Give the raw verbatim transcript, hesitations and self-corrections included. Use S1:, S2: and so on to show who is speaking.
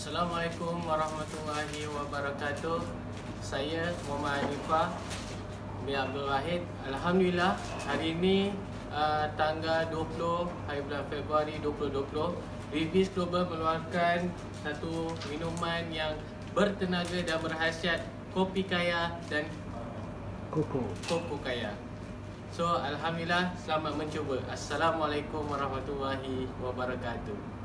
S1: Assalamualaikum warahmatullahi wabarakatuh. Saya Muhammad Hanifah bin Abdul Wahid. Alhamdulillah, hari ini uh, tanggal dua puluh hari bulan Februari dua ribu dua puluh, Reviews Global mengeluarkan satu minuman yang bertenaga dan berkhasiat kopi kaya dan
S2: Koko.
S1: koko kaya. So, Alhamdulillah, selamat mencuba. Assalamualaikum warahmatullahi wabarakatuh.